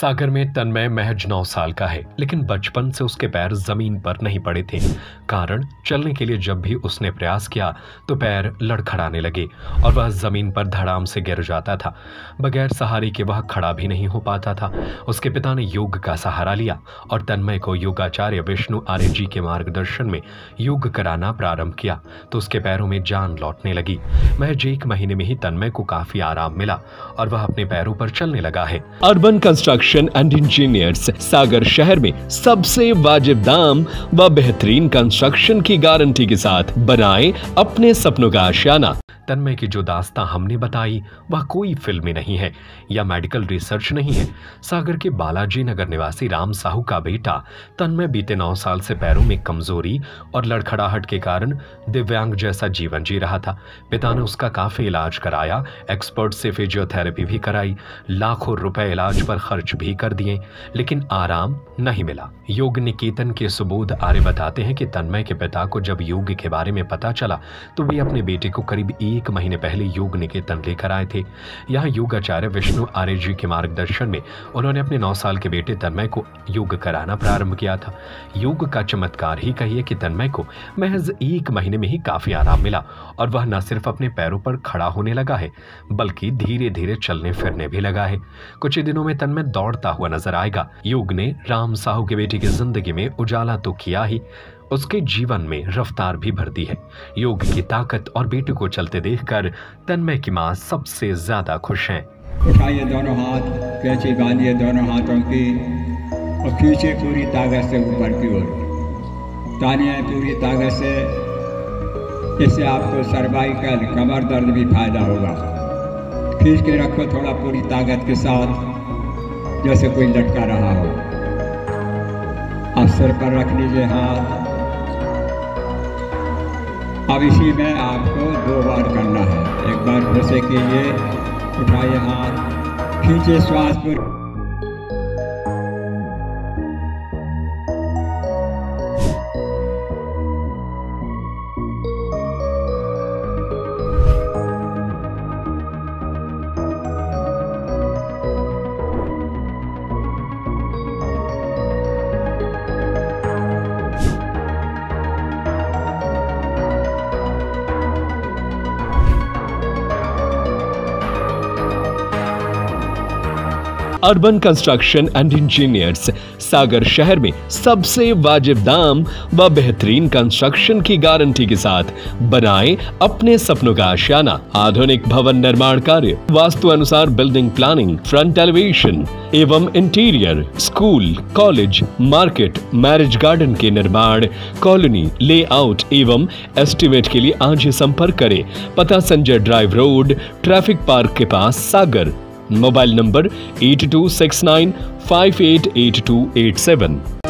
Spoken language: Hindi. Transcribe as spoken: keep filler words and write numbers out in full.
सागर में तन्मय महज नौ साल का है, लेकिन बचपन से उसके पैर जमीन पर नहीं पड़े थे। कारण चलने के लिए जब भी उसने प्रयास किया तो पैर लड़खड़ाने लगे और वह जमीन पर धड़ाम से गिर जाता था। बगैर सहारे के वह खड़ा भी नहीं हो पाता था। उसके पिता ने योग का सहारा लिया और तन्मय को योगाचार्य विष्णु आर्य जी के मार्गदर्शन में योग कराना प्रारंभ किया तो उसके पैरों में जान लौटने लगी। महज एक महीने में ही तन्मय को काफी आराम मिला और वह अपने पैरों पर चलने लगा है। Urban construction and engineers Sagar शहर में सबसे वाजिब दाम व बेहतरीन कंस्ट्रक्शन की गारंटी के साथ बनाए अपने सपनों का आशियाना। तन्मय की जो दास्तां हमने बताई वह कोई फिल्मी नहीं है या मेडिकल रिसर्च नहीं है। सागर के बालाजी नगर निवासी राम साहू का बेटा तन्मय बीते नौ साल से पैरों में कमजोरी और लड़खड़ाहट के कारण दिव्यांग जैसा जीवन जी रहा था। पिता ने उसका काफी इलाज कराया, एक्सपर्ट से फिजियोथेरेपी भी कराई, लाखों रुपए इलाज पर खर्च भी कर दिए, लेकिन आराम नहीं मिला। योग निकेतन के सुबोध आर्य बताते हैं कि तन्मय के पिता को जब योग के बारे में पता चला तो वे अपने बेटे को करीब एक महीने पहले योग निकेतन लेकर आए थे। यहाँ योगाचार्य विष्णु आर्य जी के मार्गदर्शन में उन्होंने अपने नौ साल के बेटे तन्मय को योग कराना प्रारंभ किया था। योग का चमत्कार ही कहिए कि तन्मय को महज एक महीने में ही काफी आराम मिला और वह न सिर्फ अपने पैरों पर खड़ा होने लगा है बल्कि धीरे धीरे चलने फिरने भी लगा है। कुछ ही दिनों में तन्मय दौड़ता हुआ नजर आएगा। योग ने राम साहू के बेटे की जिंदगी में उजाला तो किया ही, उसके जीवन में रफ्तार भी भर दी है। योग की ताकत और बेटे को चलते देखकर तन्मय की मां सबसे ज्यादा खुश हैं। उठाइए दोनों हाथ, कैंची बांधिए दोनों हाथों की और खींचे पूरी ताकत से ऊपर की ओर, तानिए पूरी ताकत से। इससे आपको सर्वाइकल कमर दर्द भी फायदा होगा। खींच के रखो थोड़ा पूरी ताकत के साथ, जैसे कोई लटका रहा हो। अब सिर पर रख लीजिए हाथ। अब इसी में आपको दो बार करना है। एक बार फिर से कीजिए, उठाइए हाथ, खींचिए श्वास पूरी। Urban construction and engineers Sagar शहर में सबसे वाजिब दाम व बेहतरीन कंस्ट्रक्शन की गारंटी के साथ बनाए अपने सपनों का आशियाना। आधुनिक भवन निर्माण कार्य, वास्तु अनुसार बिल्डिंग प्लानिंग, फ्रंट एलिवेशन एवं interior, school, college, market, marriage garden के निर्माण, कॉलोनी लेआउट एवं एस्टिमेट के लिए आज ही संपर्क करें। पता Sanjay drive road, traffic park के पास, Sagar. Mobile number eight two six nine five eight eight two eight seven.